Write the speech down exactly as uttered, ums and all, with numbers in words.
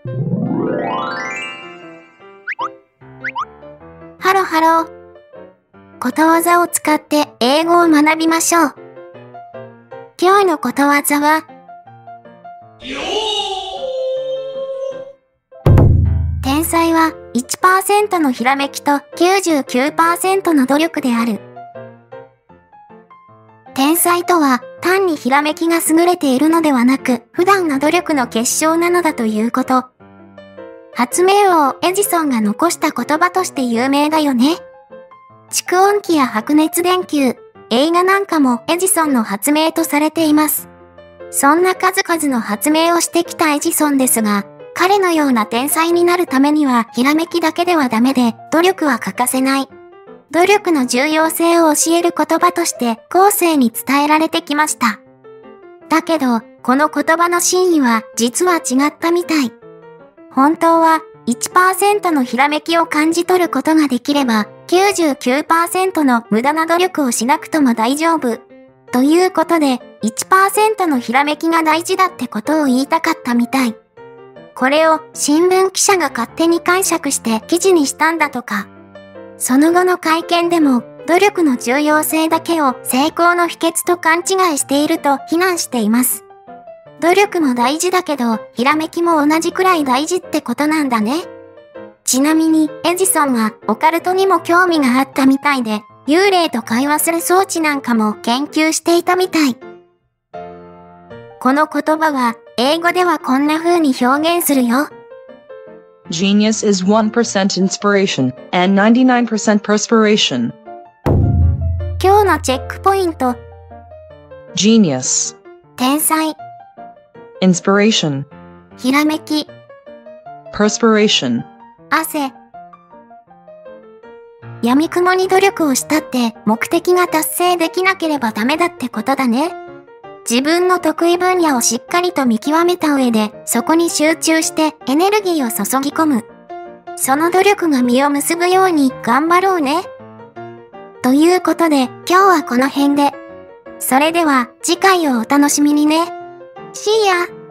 ハロハロー。ことわざを使って英語を学びましょう。今日のことわざは、天才は いちパーセント のひらめきと きゅうじゅうきゅうパーセント の努力である。天才とは単にひらめきが優れているのではなく、普段の努力の結晶なのだということ。発明王エジソンが残した言葉として有名だよね。蓄音機や白熱電球、映画なんかもエジソンの発明とされています。そんな数々の発明をしてきたエジソンですが、彼のような天才になるためにはひらめきだけではダメで、努力は欠かせない。努力の重要性を教える言葉として後世に伝えられてきました。だけど、この言葉の真意は実は違ったみたい。本当は いちパーセント のひらめきを感じ取ることができれば きゅうじゅうきゅうパーセント の無駄な努力をしなくとも大丈夫。ということで いちパーセント のひらめきが大事だってことを言いたかったみたい。これを新聞記者が勝手に解釈して記事にしたんだとか。その後の会見でも努力の重要性だけを成功の秘訣と勘違いしていると非難しています。努力も大事だけど、ひらめきも同じくらい大事ってことなんだね。ちなみに、エジソンはオカルトにも興味があったみたいで、幽霊と会話する装置なんかも研究していたみたい。この言葉は、英語ではこんな風に表現するよ。 Genius is one percent inspiration and ninety-nine percent perspiration. 今日のチェックポイント。 Genius. 天才。 Inspiration. ひらめき。 Perspiration. 汗。闇雲に努力をしたって目的が達成できなければダメだってことだね。自分の得意分野をしっかりと見極めた上で、そこに集中してエネルギーを注ぎ込む。その努力が実を結ぶように頑張ろうね。ということで、今日はこの辺で。それでは次回をお楽しみにね。See ya!